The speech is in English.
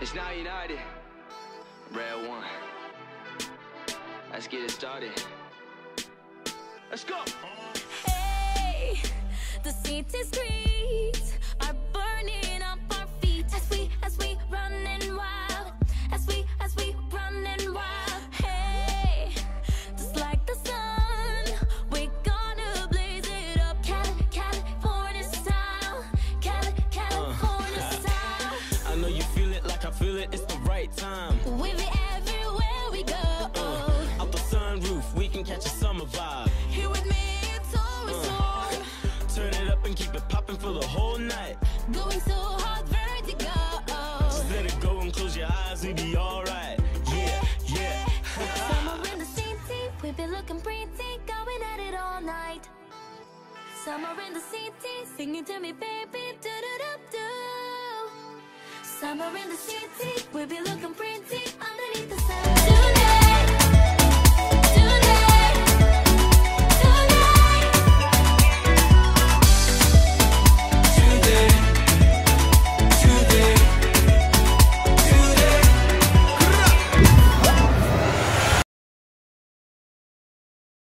It's now United. Red one. Let's get it started. Let's go. Hey, the city streets are burning up our feet as we running wild, as we running wild. Hey, just like the sun, we're gonna blaze it up. California style, California style. I know you feel it like I feel it. It's the right time. We be everywhere we go. Out the sunroof, we can catch a summer vibe. Here with me, it's always on. Turn it up and keep it popping for the whole night. Going so hard, vertigo. Just let it go and close your eyes, we be alright. Yeah, yeah. Summer in the city, we be looking pretty, going at it all night. Summer in the city, singing to me, baby, do do do do. Summer in the city, we be